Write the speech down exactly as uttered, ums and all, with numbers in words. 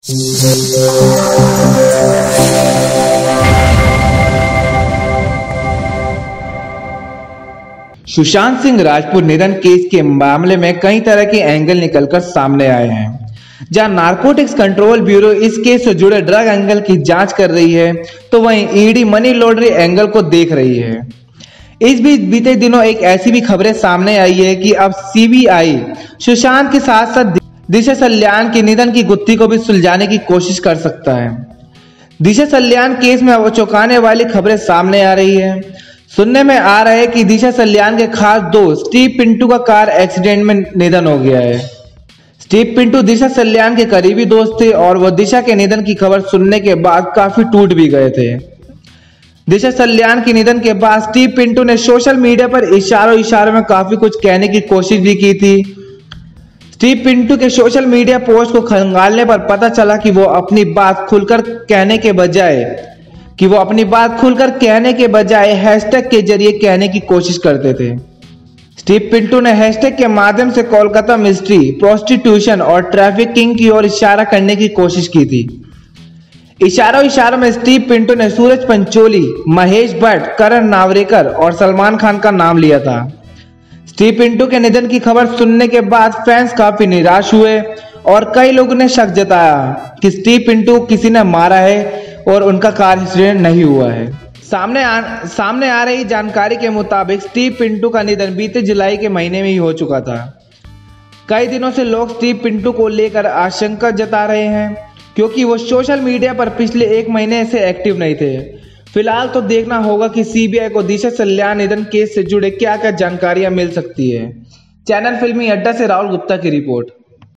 सुशांत सिंह राजपूत निधन केस के मामले में कई तरह के एंगल निकलकर सामने आए हैं। जहां नारकोटिक्स कंट्रोल ब्यूरो इस केस से जुड़े ड्रग एंगल की जांच कर रही है, तो वहीं ईडी मनी लॉन्ड्रिंग एंगल को देख रही है। इस बीच बीते दिनों एक ऐसी भी खबरें सामने आई है कि अब सीबीआई सुशांत के साथ साथ दिशा सल्यान के निधन की गुत्थी को भी सुलझाने की कोशिश कर सकता है। दिशा सल्यान केस में अब चौंकाने वाली खबरें सामने आ रही है। सुनने में आ रहा है कि दिशा सल्यान के खास दोस्त स्टीव पिंटू का कार एक्सीडेंट में निधन हो गया है। स्टीव पिंटू दिशा सल्यान के करीबी दोस्त थे और वह दिशा के निधन की खबर सुनने के बाद काफी टूट भी गए थे। दिशा सल्यान के निधन के बाद स्टीव पिंटू ने सोशल मीडिया पर इशारों इशारों में काफी कुछ कहने की कोशिश भी की थी। स्टीव पिंटू के सोशल मीडिया पोस्ट को खंगालने पर पता चला कि वो अपनी बात खुलकर कहने के बजाय कि वो अपनी बात खुलकर कहने के बजाय हैशटैग के जरिए कहने की कोशिश करते थे। स्टीव पिंटू ने हैशटैग के माध्यम से कोलकाता मिस्ट्री, प्रोस्टिट्यूशन और ट्रैफिकिंग की ओर इशारा करने की कोशिश की थी। इशारों इशारों में स्टीव पिंटू ने सूरज पंचोली, महेश भट्ट, करण नावरेकर और सलमान खान का नाम लिया था। स्टीव पिंटू के निधन की खबर सुनने के बाद फैंस काफी निराश हुए और कई लोगों ने शक जताया कि स्टीव पिंटू किसी ने मारा है और उनका कार एक्सीडेंट नहीं हुआ है। सामने आ, सामने आ रही जानकारी के मुताबिक स्टीव पिंटू का निधन बीते जुलाई के महीने में ही हो चुका था। कई दिनों से लोग स्टीव पिंटू को लेकर आशंका जता रहे हैं, क्योंकि वो सोशल मीडिया पर पिछले एक महीने से एक्टिव नहीं थे। फिलहाल तो देखना होगा कि सीबीआई को दिशा सल्यान निधन केस से जुड़े क्या क्या जानकारियां मिल सकती है। चैनल फिल्मी अड्डा से राहुल गुप्ता की रिपोर्ट।